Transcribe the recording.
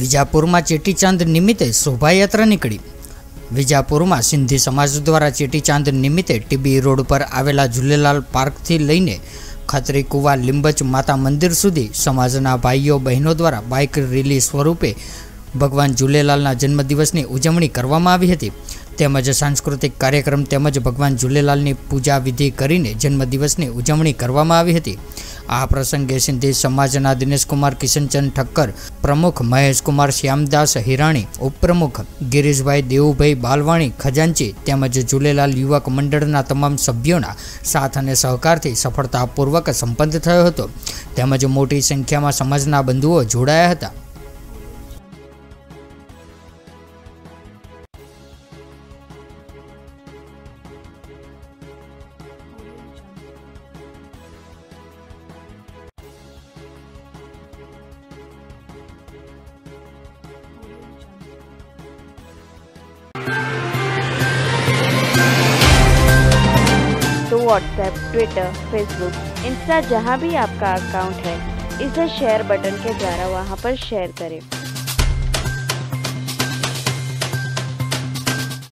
विजापुर में चेटीचांद निमित्ते शोभायात्रा निकली। विजापुर में सिंधी समाज द्वारा चेटीचांद निमित्ते टीबी रोड पर आवेला झूलेलाल पार्क थी लईने खत्री कुवा लिंबच माता मंदिर सुधी समाजना भाईओ बहनों द्वारा बाइक रेली स्वरूपे भगवान झूलेलालना जन्मदिवसनी उजवणी करवामां आवी हती। तेमज सांस्कृतिक कार्यक्रम तेमज भगवान झूलेलालनी पूजा विधि करीने जन्मदिवसनी उजवणी करवामां आवी हती। आ प्रसंगे सिंधी समाजना दिनेश कुमार किशनचंद ठक्कर, प्रमुख महेश कुमार श्यामदास हिराणी, उपप्रमुख गिरीश भाई देवुभाई बालवाणी खजांची तेमज झूलेलाल युवक मंडळना तमाम सभ्योना साथ अने सहकारथी सफलतापूर्वक संपन्न थयो हतो। तेमज मोटी संख्यामां समाजना बंधुओ जोडाया हता। तो व्हाट्सएप, ट्विटर, फेसबुक, इंस्टा जहाँ भी आपका अकाउंट है, इसे शेयर बटन के द्वारा वहाँ पर शेयर करें।